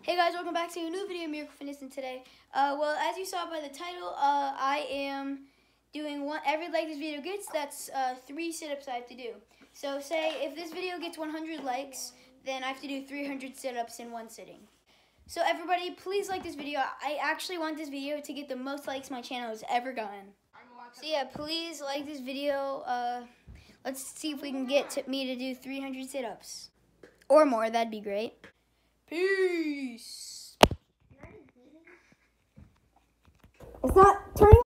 Hey guys, welcome back to a new video of Miracle Fitness, and today, well, as you saw by the title, I am doing every like this video gets, that's 3 sit-ups I have to do. So say if this video gets 100 likes, then I have to do 300 sit-ups in one sitting. So everybody, please like this video. I actually want this video to get the most likes my channel has ever gotten. So yeah, please like this video. Let's see if we can get me to do 300 sit-ups. Or more, that'd be great. Peace. It's not turning.